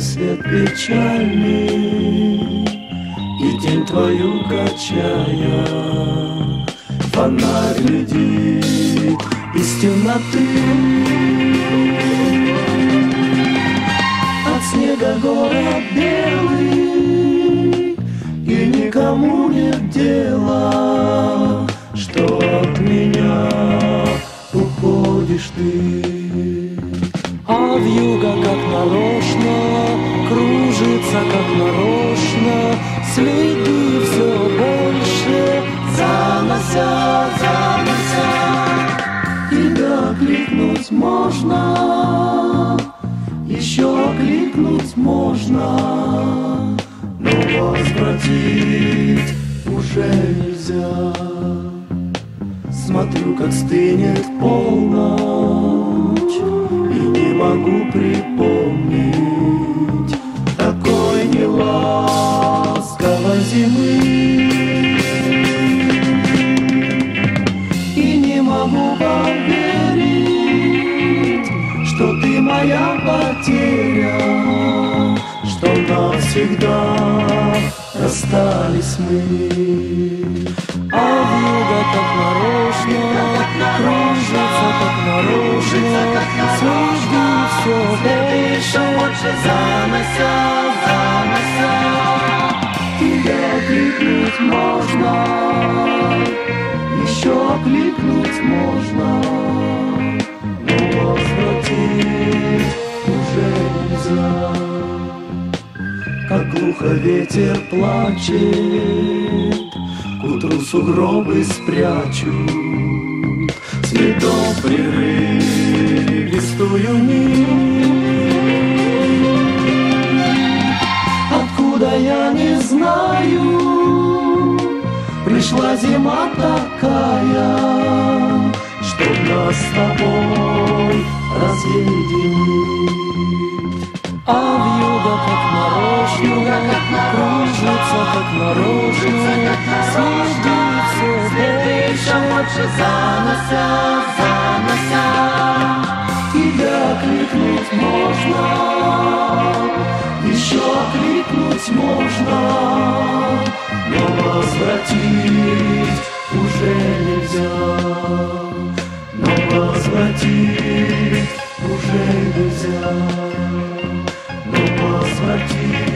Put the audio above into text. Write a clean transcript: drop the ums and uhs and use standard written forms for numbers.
свет печальный, и тень твою качая, фонарь глядит из темноты. От снега город белый, и никому нет дела, что от меня уходишь ты. А вьюга как нарочно кружится, как нарочно, следы все больше занося, занося. Тебя кликнуть можно, еще кликнуть можно, но возвратить уже нельзя. Смотрю, как стынет полночь, и не могу припомнить такой неласковой зимы. И не могу поверить, что ты моя потеря, что навсегда расстались мы. А вьюга как нарочно кружится, как нарочно, следы все больше занося, занося. Тебя кликнуть можно, еще кликнуть можно, но возвратить уже нельзя. Как глухо ветер плачет, к утру сугробы спрячут следом прерывистую нить. Откуда я не знаю, пришла зима такая, чтоб нас с тобой разъединить. А вьюга как нарочно кружится, как нарочно, следы все больше занося, занося. Тебя кликнуть можно, еще кликнуть можно, но возвратить уже нельзя, но возвратить уже нельзя, но возвратить